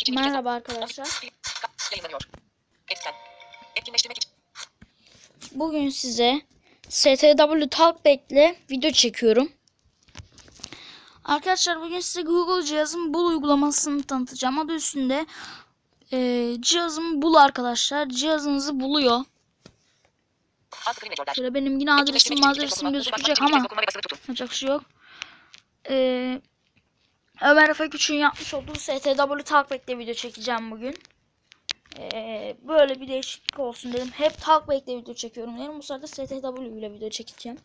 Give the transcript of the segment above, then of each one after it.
Merhaba arkadaşlar. Bugün size STW Talkback'le video çekiyorum. Arkadaşlar bugün size Google cihazın Bul uygulamasını tanıtacağım. Adı üstünde cihazımı bul arkadaşlar. Cihazınızı buluyor. Şöyle benim yine adresim gözükecek ama yapacak bir şey yok. Ömer Efe Küçük'ün yapmış olduğu STW Talkback'le video çekeceğim bugün. Böyle bir değişiklik olsun dedim. Hep Talkback'le video çekiyorum dedim. Bu sefer STW ile video çekeceğim.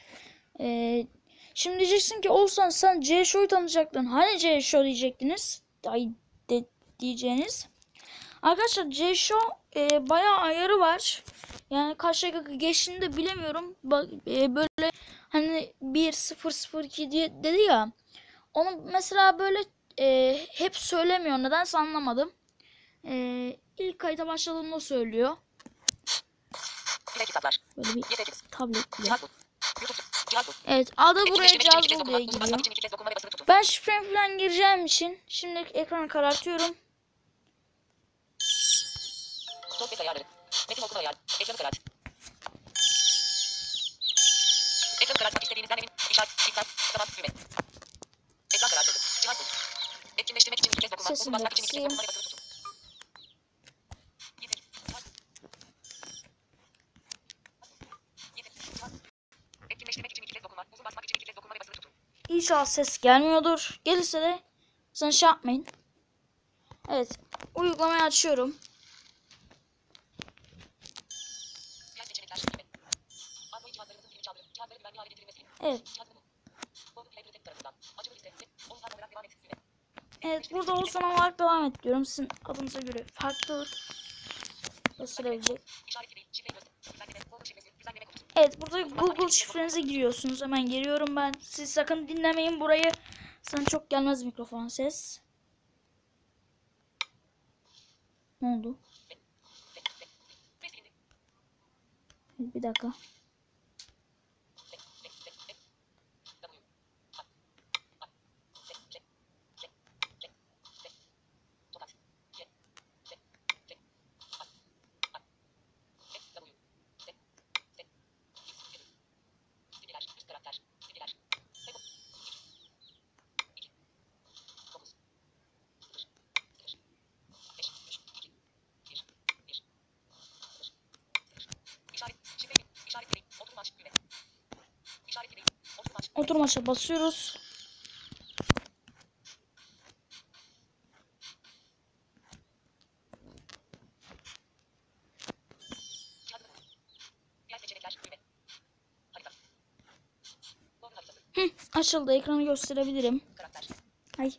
Şimdi diyeceksin ki Oğuzhan sen CS:GO'yu tanıyacaktın. Hani CS:GO diyecektiniz. Diyeceğiniz. Arkadaşlar CS:GO bayağı ayarı var. Yani kaç dakika geçtiğini de bilemiyorum. Böyle hani 1.002 diye dedi ya. Onu mesela böyle hep söylemiyor. Nedense anlamadım. İlk kayıta başladığında söylüyor. Böyle bir tablet bile. Evet, adı buraya cihaz bul diye giriyor. Ben şifre falan gireceğim için şimdi ekranı karartıyorum. Metin okuma ayar. Ekranı karart. Ekranı karartmak istediğinizden emin. İşaret. İptal. Tamam. Düğme. Ekran karartıldı. Cihaz bul. Etkinleştirmek için 2 kez dokunma. Bunu basmak için 2 kez dokunmayı basılı tutun. Etkinleştirmek için 2 kez dokunma. Uzun basmak için 2 kez dokunmayı basılı tutun. İnşallah ses gelmiyordur. Gelirse de sen şey yapmayın. Evet. Uygulamayı açıyorum. Evet. Evet, burada Oğuzhan olarak devam et diyorum. Sizin adınıza göre farklı gösterebilecek. Evet, burada Google şifrenize giriyorsunuz. Hemen giriyorum ben. Siz sakın dinlemeyin burayı. Sana çok gelmez mikrofon ses. Ne oldu? Bir dakika. Oturmaça basıyoruz. Açıldı. Ekranı gösterebilirim. Hay.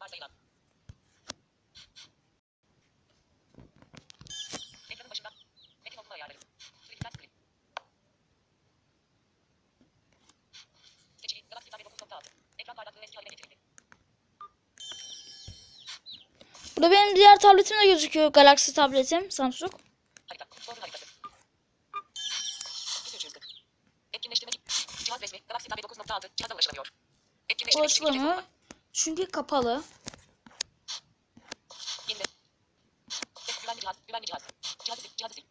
Burada benim diğer tabletim de gözüküyor. Galaxy tabletim. Samsung. Cihaz resmi Galaxy Tab 9.6 cihaza ulaşılamıyor. Ulaşılamıyor. Çünkü kapalı. Güvenli cihaz, güvenli cihaz. Cihazı sil.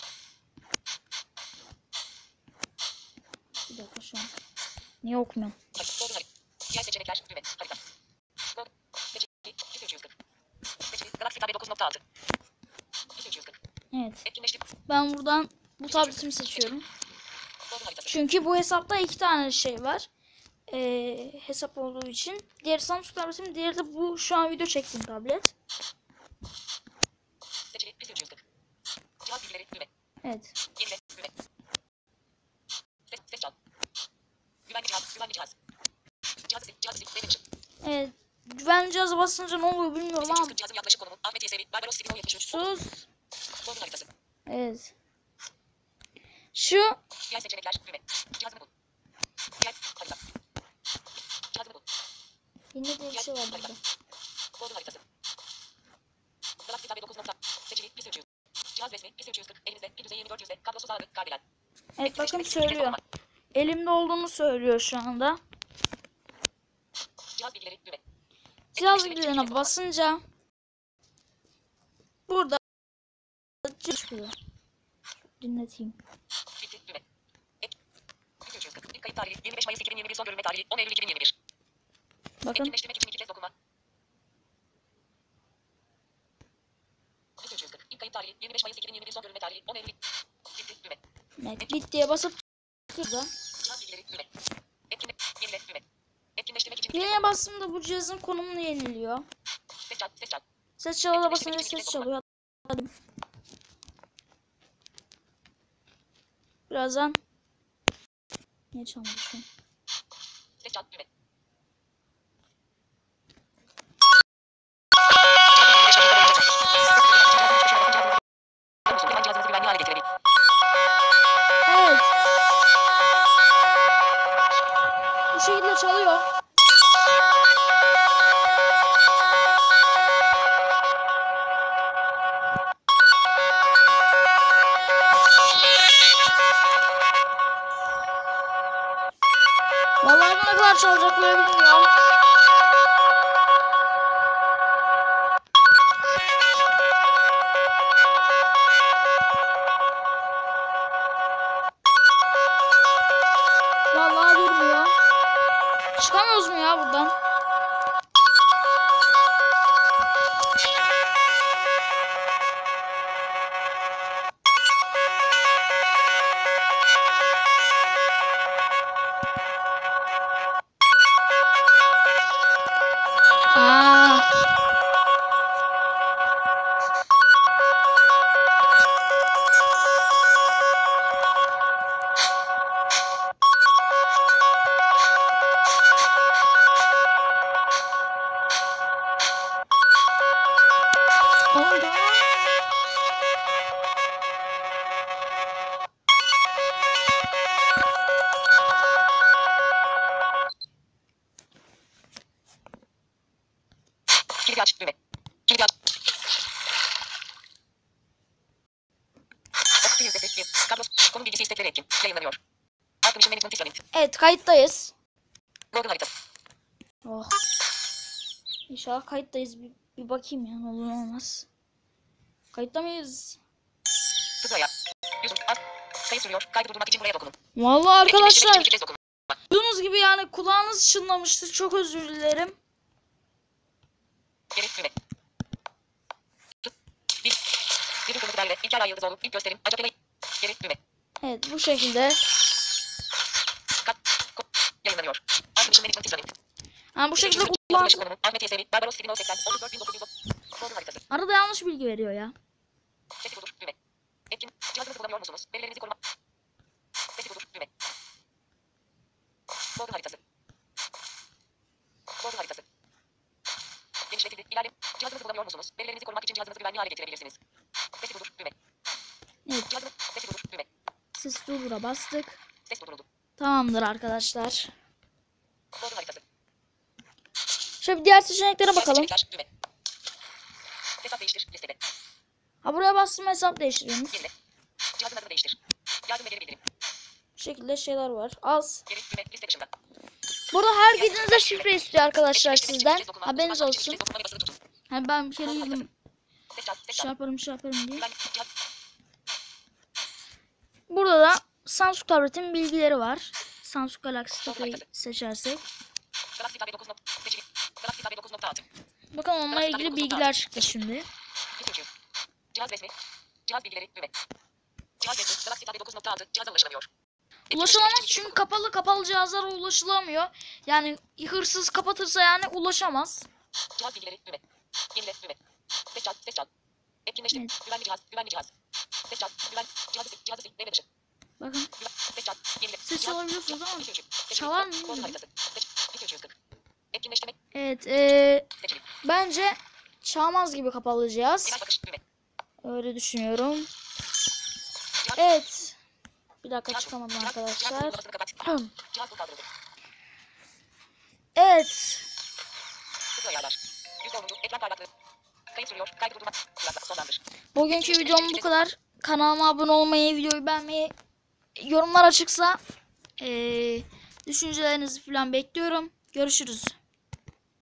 Bir dakika şu an. Niye okumuyorum? Diğer seçenekler, düğme, harita. Seçeneği, 2340. Seçeneği, Galaxy Tab 9.6. 2340. Evet. Etkinleştir. Ben buradan bu tabletimi seçiyorum. Çünkü bu hesapta 2 tane şey var. Hesap olduğu için. Diğer Samsung tabletim, diğeri de bu şu an video çektiğim tablet. Seçeneği, 2340. Cihaz bilgileri, düğme. Evet. Yenile, düğme. Ses çal. Güvenli cihaz, güvenli cihaz. Cihazı sil, benim için. Evet. Güvenli cihaza basınca ne oluyor bilmiyorum ama. Cihazın yaklaşık konumu, Ahmet Yesevi, Barbaros 1073. Sus. Doğru haritası. Evet. Şu. Diğer seçenekler, düğme. Cihazını bul. Diğer harita. Cihazını bul. Yine de bir şey var burada. Doğru haritası. Galaxy Tab 9. Seçeneği, pis 300. Cihaz resmi, pis 340. Elinizde, pil düzeyi 2400'de, kablosuz ağrı, kardelen. Evet, bakın söylüyor. Elimde olduğunu söylüyor şu anda. Cihaz bilgileri, düğme. Cihaz bilgilerine basınca Burada çıkıyor. Dinleteyim. Bitti. Düğme. Ek. 340. İlk kayıt tarihi 25 Mayıs 2021. Son görülme tarihi 10 Eylül 2021. Bakın. Etkinleştirmek için 2 kez dokuma. 340. İlk kayıt tarihi 25 Mayıs 2021. Son görülme tarihi 10 Eylül. Bitti. Düğme. Evet, bittiye basıp burada. Cihaz bilgileri. Düğme. Yenile. Düğme. Etkinleştirmek için 2 kez Yeniye bastığımda bu cihazın konumunu yeniliyor. ses çal. Ses çal. Ses çalıda basınca ses çalıyor. Hadi. Birazdan niye çalmışım? Ses çal. Düğme. Cihazınızı güvenli hale getirelim. Evet. Bu şekilde çalıyor. Vallahi ne kadar çalacak böyle bilmiyorum. Vallahi durmuyor. Çıkamıyoruz mu ya buradan? Aa. Oldu. Kilidi aç. Düğme. Kilidi aç. Okuttu yüzdesi. 1. Kablos. Konu bilgisi istekleri etkin. Yayınlanıyor. Automation Management Instrument. Evet, kayıttayız. Google harita. Oh. İnşallah kayıttayız. Bir bakayım ya, ne olur ne olmaz. Kayıtta mıyız? Hızlı ayar. 100. Az. Kayıt sürüyor. Kaydı durdurmak için buraya dokunun. Vallahi Etkinleştirmek için arkadaşlar, 2 kez dokunun. duyduğunuz gibi yani kulağınız çınlamıştır. Çok özür dilerim. Geri düğme. Bir kırmızı daire. İlker Ay Yıldızoğlu. İlk gösterim. Acapela. Geri düğme. Evet, bu şekilde. Kat. Yayınlanıyor. Automation Management Instrument. Ha, bu şekilde Yazılış kulağınız. konumu. Ahmet Yesevi. Barbaros 2080. 34.900. Google haritası. Arada yanlış bilgi veriyor ya. Sesi budur. Düğme. Etkin. Cihazınızı kullanıyor musunuz? Verilerinizi koruma. Sesi budur. Düğme. Google haritası. Google haritası. Genişletildi. İlerle. Cihazınızı kullanıyor musunuz? Verilerinizi korumak için cihazınızı güvenli hale getirebilirsiniz. Sesi budur. Düğme. Evet, Cihazınız. Sesi budur. Düğme. ses durdura bastık. Ses durduruldu. Tamamdır arkadaşlar. Google haritası. Şöyle bir diğer seçeneklere bakalım. Seçenekler. Düğme. Hesap değiştir. Listede. Ha, buraya bastım, hesap değiştiriyoruz. Yenile. Cihazın adını değiştir. Yardım ederi bildirim. Bu şekilde şeyler var. Az. Geri düğme. Liste dışında. Burada her girdiğinizde şifre istiyor arkadaşlar sizden. Haberiniz olsun. Hani ben bir kere girdim. Ses çal. Ses Şey çal. yaparım diye. Güvenlik. Cihaz. Burada da Samsung tabletin bilgileri var. Samsung Galaxy Tokyo'yu seçersek. Galaxy Tab 9. Seçili. Galaxy Tab 9.6. Bakın onunla ilgili bilgiler çıktı şimdi. İpucu. Cihaz resmi. Cihaz bilgileri. Düğme. Cihaz resmi. Galaxy Tab 9.6. Cihaza ulaşılamıyor. Ulaşılamaz çünkü kapalı cihazlara ulaşılamıyor. Yani hırsız kapatırsa yani ulaşamaz. Cihaz bilgileri. Düğme. Yenile. Düğme. Ses çal. Ses çal. Etkinleştir. Evet. Güvenli cihaz. Güvenli cihaz. Ses çal. Güven. Cihazı sil. Cihazı sil. Devre dışı. Bakın Ses çal. Yenile. ses Cihaz. çalabiliyorsunuz ama İpucu. Seçili. çalar mı? Google haritası. Seç. 240. Etkinleştirmek. evet Seçili. bence çalmaz gibi kapalı cihaz. Genel bakış. Düğme. Öyle düşünüyorum. Evet. Bir dakika çıkamadım Cihaz arkadaşlar. uygulamasını kapat. Hım. Cihaz bu kaldırıldı. Evet. Hızlı ayarlar. %10'uncu. Ekran parlaklığı. Kayıt sürüyor. Kaydı durdurmak. Sonlandır. Bugünkü videom bu kadar. Kanalıma abone olmayı, videoyu beğenmeyi, yorumlar açıksa düşüncelerinizi falan bekliyorum. Görüşürüz.